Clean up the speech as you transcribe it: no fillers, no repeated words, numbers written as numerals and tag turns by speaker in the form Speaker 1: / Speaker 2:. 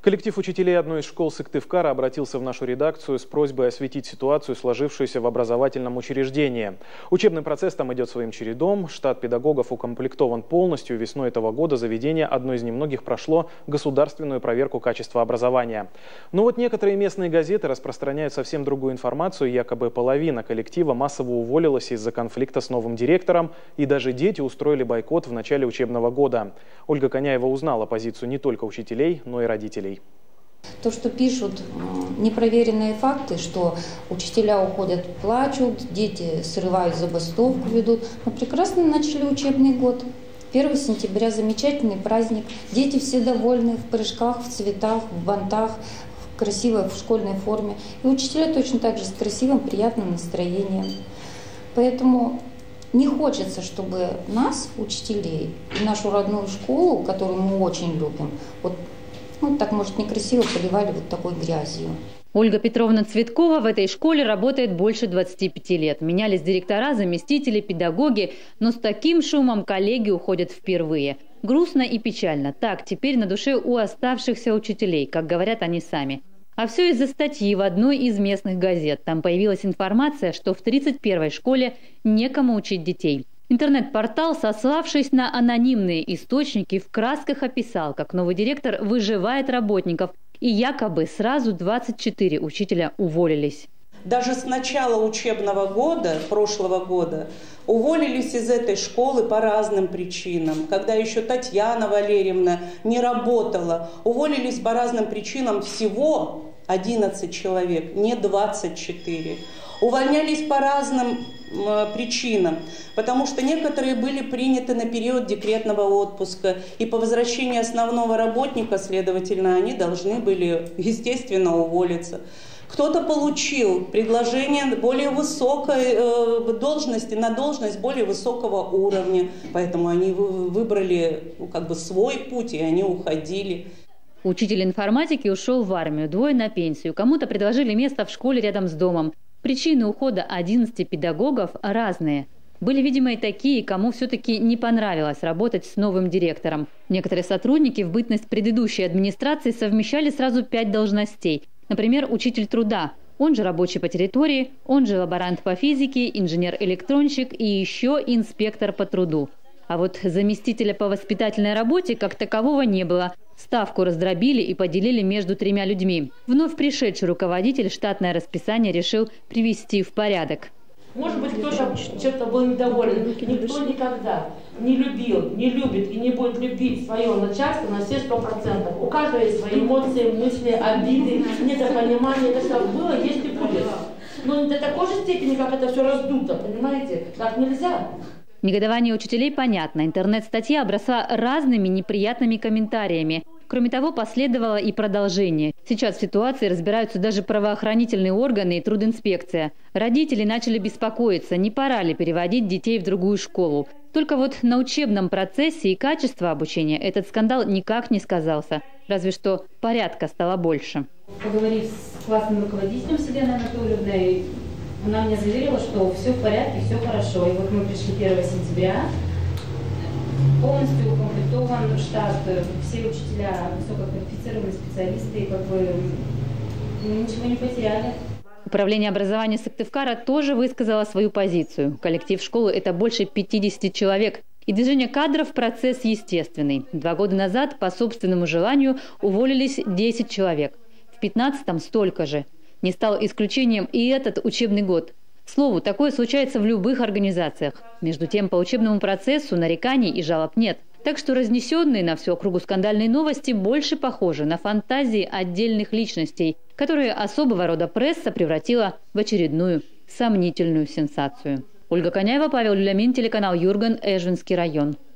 Speaker 1: Коллектив учителей одной из школ Сыктывкара обратился в нашу редакцию с просьбой осветить ситуацию, сложившуюся в образовательном учреждении. Учебный процесс там идет своим чередом. Штат педагогов укомплектован полностью. Весной этого года заведение одно из немногих прошло государственную проверку качества образования. Но вот некоторые местные газеты распространяют совсем другую информацию. Якобы половина коллектива массово уволилась из-за конфликта с новым директором. И даже дети устроили бойкот в начале учебного года. Ольга Коняева узнала позицию не только учителей, но и родителей.
Speaker 2: То, что пишут непроверенные факты, что учителя уходят, плачут, дети срывают забастовку, ведут. Мы прекрасно начали учебный год. 1 сентября замечательный праздник. Дети все довольны, в прыжках, в цветах, в бантах, в красивой в школьной форме. И учителя точно так же с красивым, приятным настроением. Поэтому не хочется, чтобы нас, учителей, и нашу родную школу, которую мы очень любим, вот так, может, некрасиво поливали вот такой грязью.
Speaker 3: Ольга Петровна Цветкова в этой школе работает больше 25 лет. Менялись директора, заместители, педагоги, но с таким шумом коллеги уходят впервые. Грустно и печально. Так теперь на душе у оставшихся учителей, как говорят они сами. А все из-за статьи в одной из местных газет. Там появилась информация, что в 31-й школе некому учить детей. Интернет-портал, сославшись на анонимные источники, в красках описал, как новый директор выживает работников, и якобы сразу 24 учителя уволились.
Speaker 4: Даже с начала учебного года, прошлого года, уволились из этой школы по разным причинам. Когда еще Татьяна Валерьевна не работала, уволились по разным причинам всего 11 человек, не 24. Увольнялись по разным причинам, потому что некоторые были приняты на период декретного отпуска, и по возвращении основного работника, следовательно, они должны были, естественно, уволиться. Кто-то получил предложение более высокой должности, на должность более высокого уровня, поэтому они выбрали свой путь, и они уходили.
Speaker 3: Учитель информатики ушел в армию, двое на пенсию. Кому-то предложили место в школе рядом с домом. Причины ухода 11 педагогов разные. Были, видимо, и такие, кому все-таки не понравилось работать с новым директором. Некоторые сотрудники в бытность предыдущей администрации совмещали сразу 5 должностей. Например, учитель труда, он же рабочий по территории, он же лаборант по физике, инженер-электронщик и еще инспектор по труду. А вот заместителя по воспитательной работе как такового не было. Ставку раздробили и поделили между 3 людьми. Вновь пришедший руководитель штатное расписание решил привести в порядок.
Speaker 5: Может быть, кто-то чем-то был недоволен. Никто никогда не любил, не любит и не будет любить свое начальство на все 100%. У каждого есть свои эмоции, мысли, обиды, недопонимание. Это все было, есть и будет. Но не до такой же степени, как это все раздуто, понимаете? Так нельзя.
Speaker 3: Негодование учителей понятно. Интернет-статья обросла разными неприятными комментариями. Кроме того, последовало и продолжение. Сейчас в ситуации разбираются даже правоохранительные органы и трудинспекция. Родители начали беспокоиться, не пора ли переводить детей в другую школу. Только вот на учебном процессе и качестве обучения этот скандал никак не сказался. Разве что порядка стало больше.
Speaker 6: Поговорив с классным руководителем Селеной Анатольевной, она мне заверила, что все в порядке, все хорошо. И вот мы пришли 1 сентября, полностью укомплектован штат, все учителя, высококвалифицированные специалисты, мы ничего не потеряли.
Speaker 3: Управление образования Сыктывкара тоже высказало свою позицию. Коллектив школы – это больше 50 человек. И движение кадров – процесс естественный. 2 года назад по собственному желанию уволились 10 человек. В 2015-м столько же. Не стал исключением и этот учебный год. К слову, такое случается в любых организациях. Между тем, по учебному процессу нареканий и жалоб нет. Так что разнесенные на всю округу скандальные новости больше похожи на фантазии отдельных личностей, которые особого рода пресса превратила в очередную сомнительную сенсацию. Ольга Коняева, Павел Люлямин, телеканал Юрган, Эжинский район.